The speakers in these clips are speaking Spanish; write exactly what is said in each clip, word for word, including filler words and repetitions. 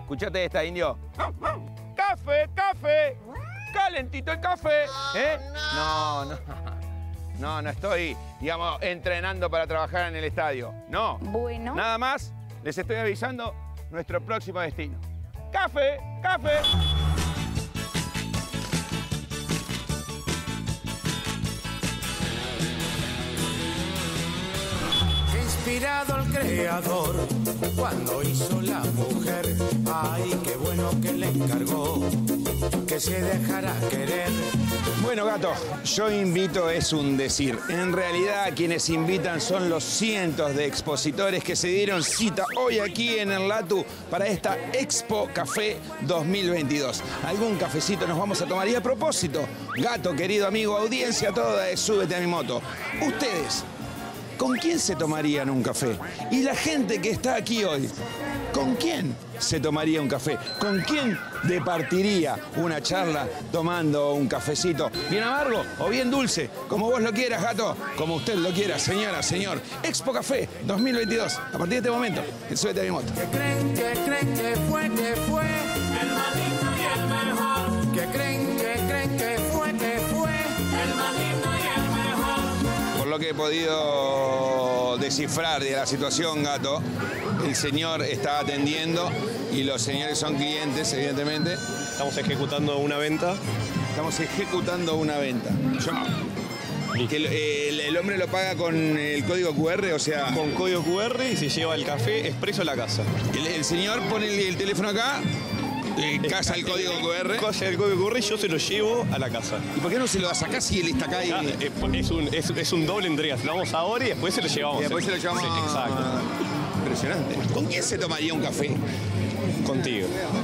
Escuchate esta, indio. ¡Café, café! ¡Calentito el café! ¿Eh? No, no. No, no estoy, digamos, entrenando para trabajar en el estadio. No. Bueno. Nada más, les estoy avisando nuestro próximo destino. ¡Café, café! Inspirado el creador cuando hizo la mujer, ay, qué bueno que le encargó que se dejara querer. Bueno, gato, yo invito es un decir. En realidad, quienes invitan son los cientos de expositores que se dieron cita hoy aquí en el Latu para esta Expo Café dos mil veintidós. Algún cafecito nos vamos a tomar. Y a propósito, gato, querido amigo, audiencia toda de Súbete a mi moto. Ustedes, ¿con quién se tomarían un café? Y la gente que está aquí hoy, ¿con quién se tomaría un café? ¿Con quién departiría una charla tomando un cafecito? ¿Bien amargo o bien dulce? Como vos lo quieras, gato. Como usted lo quiera, señora, señor. Expo Café dos mil veintidós. A partir de este momento, en Súbete a mi moto. Que creen, que creen que fue, que fue el más lindo y el mejor. Que creen, que creen que fue, que fue el más lindo y el mejor. Por lo que he podido descifrar de la situación, gato, el señor está atendiendo y los señores son clientes, evidentemente. Estamos ejecutando una venta. Estamos ejecutando una venta. Yo, que el, el, el hombre lo paga con el código cu erre, o sea... Con código cu erre y se lleva el café expreso a la casa. El, el señor pone el, el teléfono acá, eh, casa el código cu erre. Casa el código cu erre y yo se lo llevo a la casa. ¿Y por qué no se lo sacás si él está acá? Y... Ah, es, un, es, es un doble entrega. Se lo vamos ahora y después se lo llevamos. Y después se lo llevamos. Sí, exacto. Impresionante. ¿Con quién se tomaría un café? Contigo.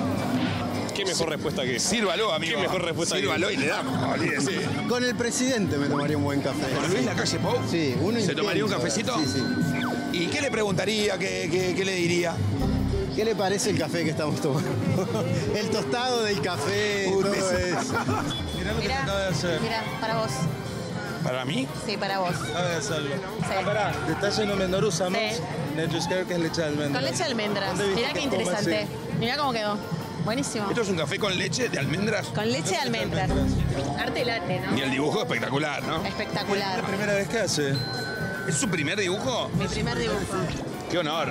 ¿Qué mejor respuesta que esa? Sírvalo, amigo. ¿Qué mejor respuesta Sírvalo que y le damos. Olvídese. Con el presidente me tomaría un buen café. ¿Con Luis Lacalle Pou? Sí, uno ¿Se intenso, tomaría un cafecito? Sí, sí. ¿Y qué le preguntaría? ¿Qué, qué, qué le diría? ¿Qué le parece el café que estamos tomando? El tostado del café, Uy, todo eso. eso. Mirá lo que Mirá, te acaba de hacer. mirá, para vos. ¿Para mí? Sí, para vos. Acaba de hacerlo. Sí. Ah, pará, te está yendo Mendoza, usamos Sí. Netrusquer, que es leche de almendras. Con leche de almendras. ¿Dónde viste Mirá qué que coma interesante. así? Mirá cómo quedó. Buenísimo. ¿Esto es un café con leche de almendras? Con leche de almendras. Arte latte, ¿no? Y el dibujo espectacular, ¿no? Espectacular. ¿La primera vez que hace? ¿Es su primer dibujo? Mi primer dibujo. ¡Qué honor!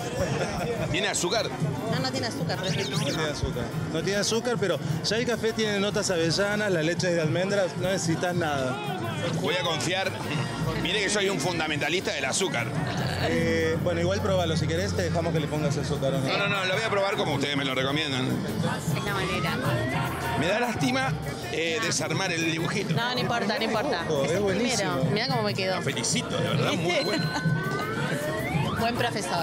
¿Tiene azúcar? No, no tiene azúcar, pero es rico. No tiene azúcar. No tiene azúcar, pero ya el café tiene notas avellanas, la leche es de almendras, no necesitas nada. Voy a confiar. Mire que soy un fundamentalista del azúcar. Eh, bueno, igual probalo. Si querés, te dejamos que le pongas azúcar, ¿o no? No, no, no, lo voy a probar como ustedes me lo recomiendan. Es la manera. Me da lástima eh, desarmar el dibujito. No, no importa, no importa. Oh, Es es el buenísimo. primero. Mirá cómo me quedó. Lo felicito, de verdad, muy bueno. Buen profesor.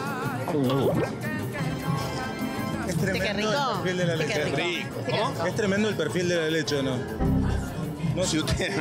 Es ¿Viste qué tremendo rico? el perfil de la ¿Viste qué leche. rico? Rico. ¿Viste qué ¿Cómo? rico? Es tremendo el perfil de la leche, ¿o no? No, Si usted,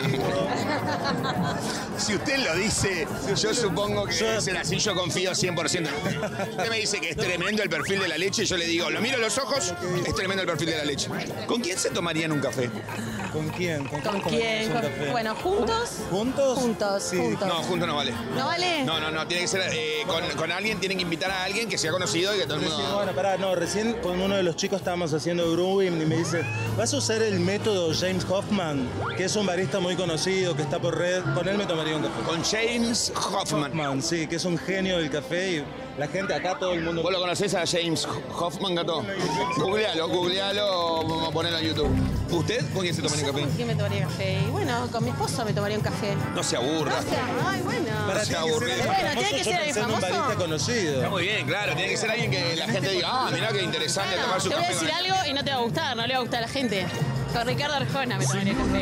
si usted lo dice, yo supongo que debe ser así, yo confío cien por ciento. Usted me dice que es tremendo el perfil de la leche, yo le digo, lo miro a los ojos, es tremendo el perfil de la leche. ¿Con quién se tomarían un café? ¿Con quién? ¿Con, ¿Con quién quién? tomaríamos un Con- café? Bueno, ¿juntos? ¿Juntos? Juntos, Sí. juntos. No, juntos no vale. ¿No vale? No, no, no, tiene que ser eh, con, con alguien, tienen que invitar a alguien que sea conocido y que todo el Recién, mundo... bueno, pará, no, recién con uno de los chicos estábamos haciendo brewing y me dice, ¿vas a usar el método James Hoffman? Que es un barista muy conocido, que está por red. Con él me tomaría un café. Con James Hoffman. Hoffman, sí, que es un genio del café y la gente acá, todo el mundo... ¿Vos lo conocés a James Hoffman, gato? Googlealo, googlealo, vamos a ponerlo en YouTube. ¿Usted con quién se tomaría un ¿Con café? quién me tomaría café? Y bueno, con mi esposo me tomaría un café. No se aburra. O sea, ay, bueno. Para No se tiene que ser aburrido. alguien Bueno, tiene que famoso, ser yo alguien pensé en un famoso. barista conocido. Está muy bien, claro. Tiene que ser alguien que la gente diga, ah, mirá qué interesante Bueno, tomar su te voy a café. decir con él. algo y no te va a gustar, no le va a gustar a la gente. Con Ricardo Arjona me tomaría café.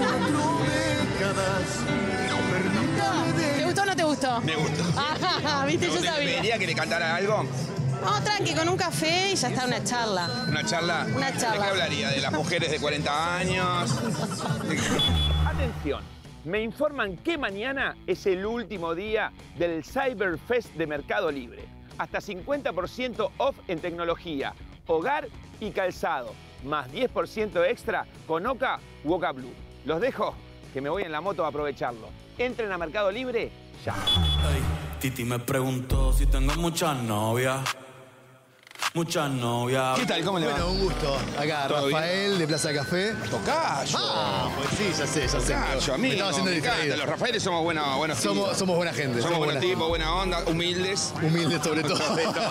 ¿Te gustó o no te gustó? Me gusta. Ah, viste, yo ¿Me sabía. pediría que le cantara algo? No, tranqui, con un café y ya está una charla. ¿Una charla? Una charla. ¿De qué hablaría? ¿De las mujeres de cuarenta años? Atención. Me informan que mañana es el último día del Cyberfest de Mercado Libre. Hasta cincuenta por ciento off en tecnología, hogar y calzado. Más diez por ciento extra con Oca u Oca Blue. Los dejo, que me voy en la moto a aprovecharlo. Entren a Mercado Libre ya. Ey, Titi me preguntó si tengo muchas novias. muchas novias. ¿Qué tal? ¿Cómo le va? Bueno, un gusto. Acá, ¿Todo Rafael de Plaza Café. Tocayo. Ah, pues sí, ya sé, ya sé. Tocayo, amigo. Me estaba haciendo me encanta. distraído. Los Rafaeles somos buenos, buenos Somos, tipos. somos buena gente. Somos buenos buena- tipos, buena onda, humildes. Humildes sobre todo. Sobre todo.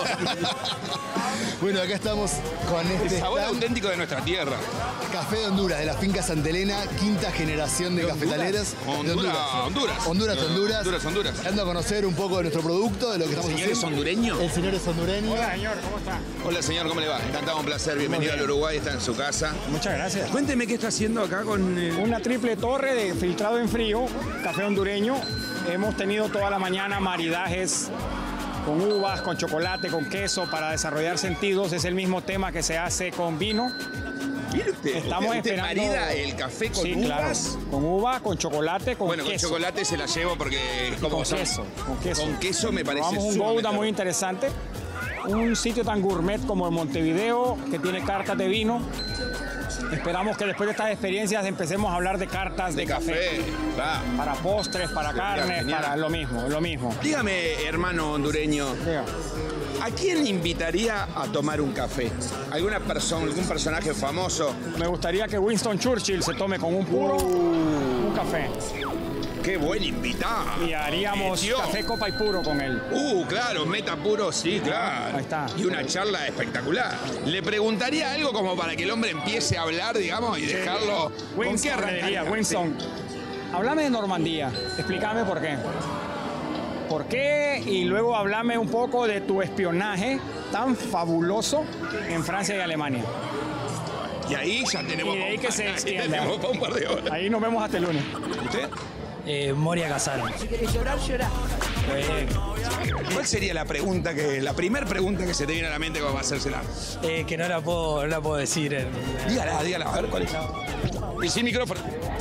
Bueno, acá estamos con El este sabor stand, auténtico de nuestra tierra. Café de Honduras, de la finca Santa Elena, quinta generación de, ¿De cafetaleras. Honduras? De Honduras, Honduras. Honduras, Honduras. Honduras, Honduras. Dando a conocer un poco de nuestro producto, de lo que estamos ¿El señor es haciendo. hondureño? El señor es hondureño. Hola, señor, ¿cómo le va? Encantado, un placer. Bienvenido al Uruguay, está en su casa. Muchas gracias. Cuénteme qué está haciendo acá con... eh, Una triple torre de filtrado en frío, café hondureño. Hemos tenido toda la mañana maridajes con uvas, con chocolate, con queso para desarrollar sentidos. Es el mismo tema que se hace con vino. ¿Mire usted? Estamos ¿Usted, usted esperando- marida el café con Sí, claro. uvas? Con uva, con chocolate, con Bueno, con queso. chocolate se la llevo porque... Y como con son- queso, con queso. Con queso me parece Vamos a un sumamente Gouda muy rico. interesante. Un sitio tan gourmet como en Montevideo, que tiene cartas de vino. Esperamos que después de estas experiencias empecemos a hablar de cartas de, De café, va. Para postres, para Sería carnes, genial. para lo mismo, lo mismo. Dígame, hermano hondureño, Diga. ¿a quién invitaría a tomar un café? ¿Alguna persona, algún personaje famoso? Me gustaría que Winston Churchill se tome con un puro Uh. un café. ¡Qué buen invitado! Y haríamos Metió. café, copa y puro con él. Uh, claro, meta puro, sí, claro. Ahí está. Y una charla espectacular. Le preguntaría algo como para que el hombre empiece a hablar, digamos, y dejarlo... ¿Con qué Winston, le arrancaría? diría, Winston, háblame de Normandía. Explícame por qué. ¿Por qué? Y luego háblame un poco de tu espionaje tan fabuloso en Francia y Alemania. Y ahí ya tenemos... Y de ahí que se ahí extienda. tenemos para un par de horas. Ahí nos vemos hasta el lunes. ¿Usted? Eh, Moria Casal. Si querés llorar, llorar. Eh, ¿Cuál sería la pregunta que... la primera pregunta que se te viene a la mente como va a hacérsela? eh, que no la puedo, no la puedo decir. en- Dígala, dígala, a ver cuál es. Y sin micrófono.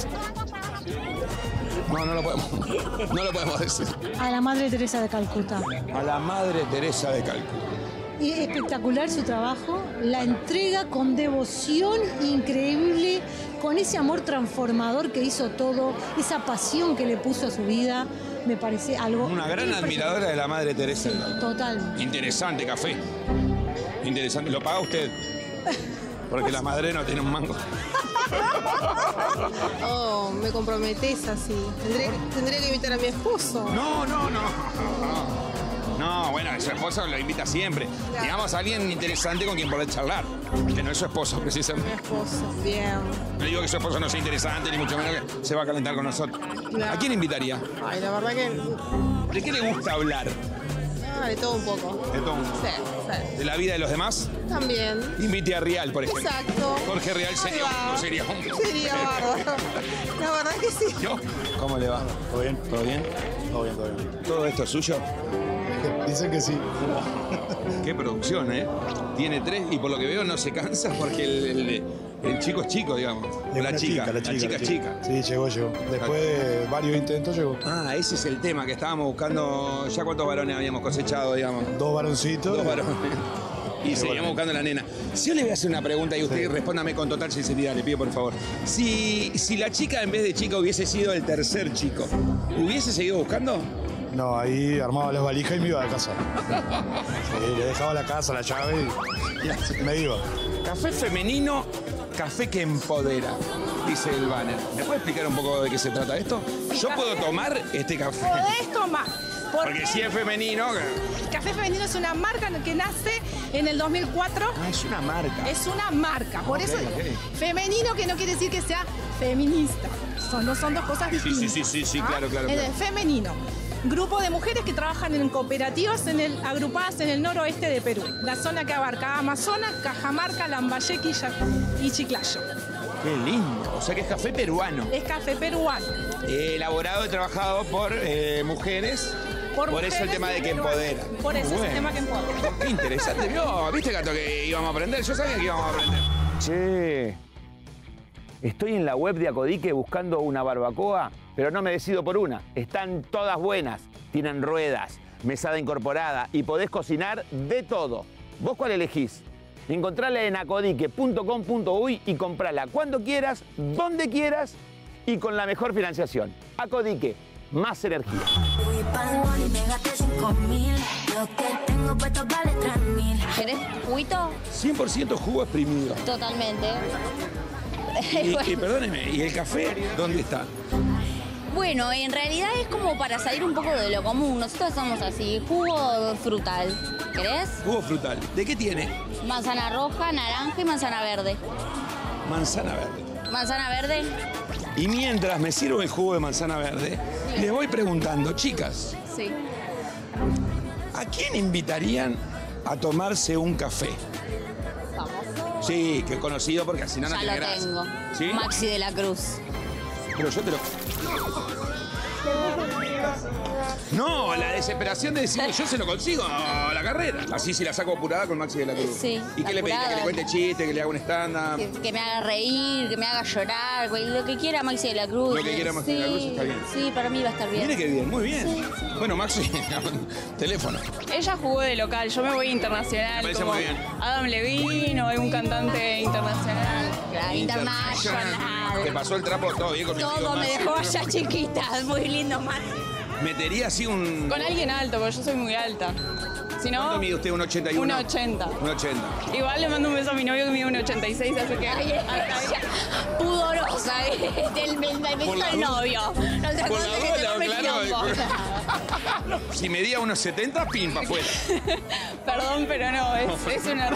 No, no lo podemos. No lo podemos decir. A la Madre Teresa de Calcuta. A la Madre Teresa de Calcuta. Y espectacular su trabajo, la entrega con devoción increíble, con ese amor transformador que hizo todo, esa pasión que le puso a su vida, me parece algo... Una gran admiradora de la Madre Teresa. Sí, total. Interesante café. Interesante. ¿Lo paga usted? Porque la madre no tiene un mango. Oh, me comprometés así. Tendré, tendré que invitar a mi esposo. No, no, no. No, bueno, su esposo lo invita siempre. Digamos a alguien interesante con quien poder charlar. Que no es su esposo, Mi precisamente. esposo, bien. No digo que su esposo no sea interesante, ni mucho menos que se va a calentar con nosotros. Claro. ¿A quién invitaría? Ay, la verdad que... ¿De qué le gusta hablar? Ah, de todo un poco. De todo. Sí, sí. ¿De la vida de los demás? También. Invite a Rial, por ejemplo. Exacto. Jorge Rial Ahí sería, va. un- sería un... Sería bárbaro. La verdad que sí. ¿Yo? ¿Cómo le va? ¿Todo bien? ¿Todo bien? Todo bien, todo bien. ¿Todo esto es suyo? Dicen que sí. Qué producción, ¿eh? Tiene tres y por lo que veo no se cansa porque el, el- el chico es chico, digamos. O la, Una chica, la chica, es chica. Sí, llegó, llegó. Después de varios intentos llegó. Ah, ese es el tema que estábamos buscando. ¿Ya cuántos varones habíamos cosechado, digamos? Dos varoncitos. Dos varones. Y seguimos buscando la nena. Si yo le voy a hacer una pregunta y usted Sí. respóndame con total sinceridad, le pido por favor. Si, si la chica en vez de chica hubiese sido el tercer chico, ¿hubiese seguido buscando? No, ahí armaba las valijas y me iba de casa. Sí, le dejaba la casa, la llave y me iba. Café femenino, café que empodera, dice el banner. ¿Me puede explicar un poco de qué se trata esto? ¿Yo puedo tomar este café? Podés tomar. Porque si es femenino... Café Femenino es una marca que nace en el dos mil cuatro. Ah, es una marca. Es una marca. Por Ok, eso, ok. femenino que no quiere decir que sea feminista. Son, no son dos cosas Sí, sí, distintas. sí, sí, sí, ¿Ah? claro, claro, Es claro. de femenino. Grupo de mujeres que trabajan en cooperativas en el, agrupadas en el noroeste de Perú. La zona que abarca Amazonas, Cajamarca, Lambayeque y Ya- y Chiclayo. Qué lindo. O sea que es café peruano. Es café peruano. Eh, elaborado y trabajado por eh, mujeres. Por, eso el mujeres tema de que peruanas. empodera. Por eso es Bueno. el tema que empodera. Qué interesante. ¿Vio? ¿Viste, Gato, que íbamos a aprender? Yo sabía que íbamos a aprender. Che, estoy en la web de Acodique buscando una barbacoa, pero no me decido por una. Están todas buenas. Tienen ruedas, mesada incorporada y podés cocinar de todo. ¿Vos cuál elegís? Encontrala en acodique punto com punto uy y comprala cuando quieras, donde quieras y con la mejor financiación. Acodique, más energía. ¿Querés juguito? cien por ciento jugo exprimido. Totalmente. Y, y perdóneme, ¿y el café dónde está? Bueno, en realidad es como para salir un poco de lo común. Nosotros somos así, jugo frutal. ¿Querés? Jugo frutal. ¿De qué tiene? Manzana roja, naranja y manzana verde. Manzana verde. ¿Manzana verde? Y mientras me sirvo el jugo de manzana verde, sí. les voy preguntando, chicas, sí. ¿a quién invitarían a tomarse un café? Vamos. Sí, que es conocido porque así no, no ya tiene lo gracia. tengo. ¿Sí? Maxi de la Cruz. Pero yo te lo... No, la desesperación de decir yo se lo consigo a la carrera. Así si la saco apurada con Maxi de la Cruz. Sí. ¿Y qué le pediste? ¿Que le cuente chiste, que le haga un stand-up? Que, que me haga reír, que me haga llorar, lo que quiera Maxi de la Cruz. Lo que quiera Maxi sí, de la Cruz está bien. Sí, para mí va a estar bien. Mire qué bien, muy bien. Sí, sí. Bueno, Maxi, teléfono. Ella jugó de local, yo me voy internacional. Me parece como muy bien. Adam Levine o algún cantante internacional. Claro, internacional. Te pasó el trapo todo bien conmigo. Todo me dejó allá chiquita, muy lindo Maxi. Metería así un... Con alguien alto, porque yo soy muy alta. Si no, ¿Cuánto mide usted? ¿Un ochenta y uno? un ochenta. Un ochenta. Igual le mando un beso a mi novio que mide un ochenta y seis, así que... Ay, pudorosa, ¿eh? Del, del beso del novio. No te Por la acuerdas que te duda, come claro. quilombo. Si medía unos setenta, pin para afuera. Perdón, pero no, es, es una...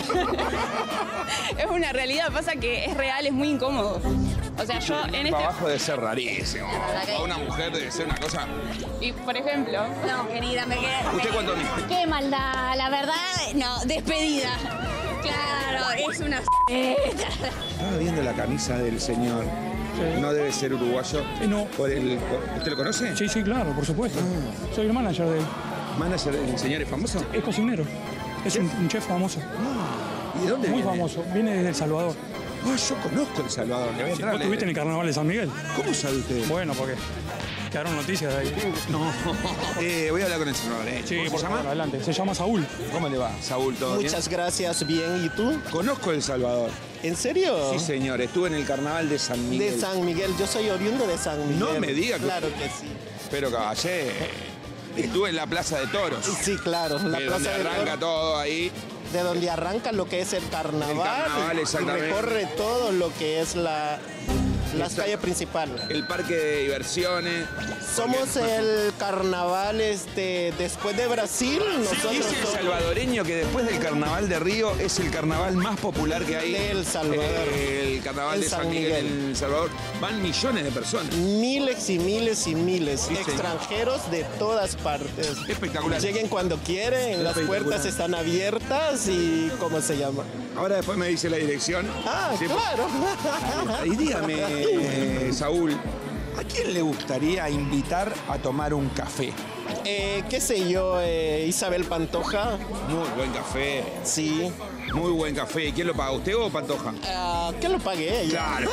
es una realidad. Pasa que es real, es muy incómodo. O sea, yo en este... Para abajo debe ser rarísimo. que- Para una mujer debe ser una cosa... Y, por ejemplo... No, querida, me quedé... ¿Usted cuánto mide? Qué maldad, la verdad, no, despedida. Claro, es una... Estaba viendo la camisa del señor. No debe ser uruguayo. no. Por el, por- ¿Usted lo conoce? Sí, sí, claro, por supuesto. Soy el manager de él. ¿Manager del señor es famoso? Es cocinero. Es un, un chef famoso. ¿Y de dónde Muy viene? famoso. Viene desde El Salvador. Ah, yo conozco El Salvador. Le voy a entrar, ¿Vos le- estuviste en el carnaval de San Miguel? ¿Cómo sabe usted? Bueno, porque quedaron noticias de ahí. No. Eh, voy a hablar con el Salvador. ¿eh? Sí, ¿Cómo por se favor, llama? adelante. Se llama Saúl. ¿Cómo le va? Saúl, ¿todo bien? Muchas gracias, bien. ¿Y tú? Conozco El Salvador. ¿En serio? Sí, señor. Estuve en el carnaval de San Miguel. De San Miguel, yo soy oriundo de San Miguel. No me diga que- Claro que sí. Pero caballé, estuve en la Plaza de Toros. Sí, claro, la que Plaza donde de arranca Toros. todo ahí. De donde arranca lo que es el carnaval. El carnaval, y exactamente. recorre todo lo que es la, la Exacto. calle principal. El parque de diversiones. Somos Porque- el carnaval este, después de Brasil. Nosotros Dice el somos salvadoreño que después del carnaval de Río es el carnaval más popular que hay. de El Salvador. Eh, el carnaval El de San San Miguel Miguel. en El Salvador. Van millones de personas. Miles y miles y miles. Sí, señor. extranjeros de todas partes. Espectacular. Lleguen cuando quieren, las Espectacular. puertas están abiertas y ¿cómo se llama? Ahora después me dice la dirección. Ah, Sí, claro. Y dígame, eh, Saúl, ¿a quién le gustaría invitar a tomar un café? Eh, ¿Qué sé yo? eh, Isabel Pantoja. Muy buen café. Sí. Muy buen café. ¿Quién lo paga, usted o Pantoja? Ah, que lo pague ella. Claro.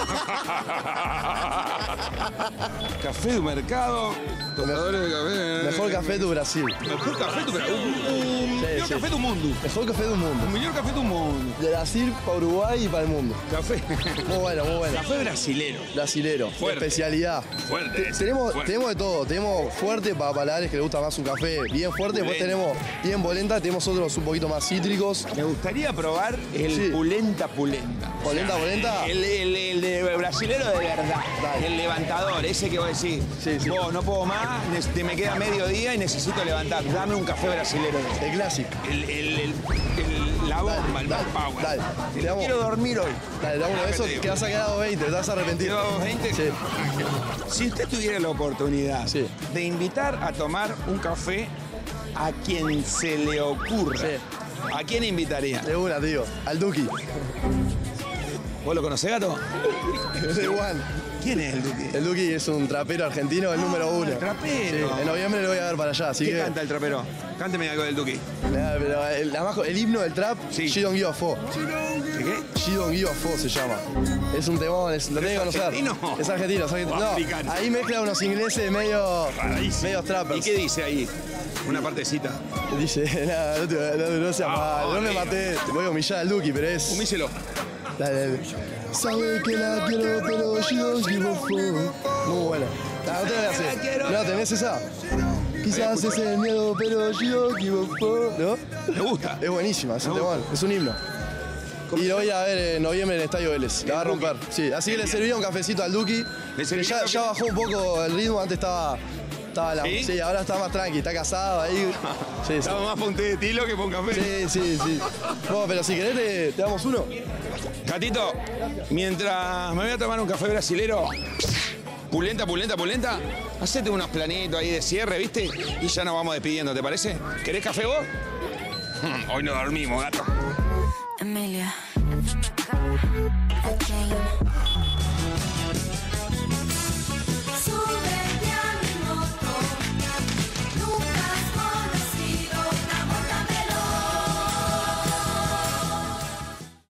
Café de mercado, tomadores de café. Mejor café do Brasil. Mejor café do Brasil. Un Sí, mejor sí. café do mundo. Mejor café del mundo. Un mejor café do mundo. De Brasil para Uruguay y para el mundo. Café. Muy bueno, muy bueno. Café brasilero. Brasilero. Fuerte. Especialidad. Fuerte. Te- tenemos, Fuerte. tenemos de todo. Tenemos fuerte para paladares que le gusta más un café bien fuerte. Después Pulenta. tenemos bien polenta. Tenemos otros un poquito más cítricos. Me gustaría probar el Sí. pulenta pulenta. ¿Polenta, polenta? El, el, el de brasilero de verdad. Dale. El levantador, ese que vos decís, Sí, sí. vos no puedo más, ne- te me queda medio día y necesito levantar. Dame un café brasilero. El clásico. El, el, el, el- la bomba, el Dale, power. dale. Te Te damos- quiero dormir hoy. Dale, da uno de esos que vas a quedar a veinte. Te vas a arrepentir. Llevamos veinte. Sí. Si usted tuviera la oportunidad Sí. de invitar a tomar un café a quien se le ocurra, Sí. ¿a quién invitaría? De una, tío. Al Duki. ¿Vos lo conocés, Gato? De Juan. ¿Quién es el Duque? El Duki es un trapero argentino, el número uno. el trapero. Sí, en noviembre lo voy a ver para allá, así ¿Qué que. canta el trapero? Cánteme algo del Duque. Nada, pero el, la majo- el himno del trap, Sí. She Don't Give a Fuck. ¿De qué? She Don't Give a Fuck se llama. Es un temón, es, lo tenés que conocer. argentino? Es argentino, es argentino. O No, africano. ahí mezcla unos ingleses medio. Rarísimo. medio ¿Y trappers. qué dice ahí? Una partecita. Dice, nada, no, te- no, no seas Ah, mal, no me amigo. maté, te voy a humillar al Duki, pero es. Humícelo. Dale, dale. Sabe que la quiero, pero she don't give a fuck. Muy buena. Ah, no te la haces. quiero. ¿No tenés esa? Quizás es el miedo, pero yo equivoco. ¿No? Me gusta. Es buenísima, es un temón, es un himno. Y lo voy a ver en noviembre en el Estadio Vélez. La va a romper. Sí, así que le serví un cafecito al Duki. Que ya, ya bajó un poco el ritmo, antes estaba. estaba la, ¿Sí? ¿Sí? Ahora está más tranqui, está casado ahí. Sí, Estaba más para un té de tilo que para un café. Sí, sí, sí. No, pero si querés te, te damos uno. Gatito, mientras me voy a tomar un café brasilero, pulenta, pulenta, pulenta, hacete unos planitos ahí de cierre, ¿viste? Y ya nos vamos despidiendo, ¿te parece? ¿Querés café vos? Hoy no dormimos, gato. Emilia.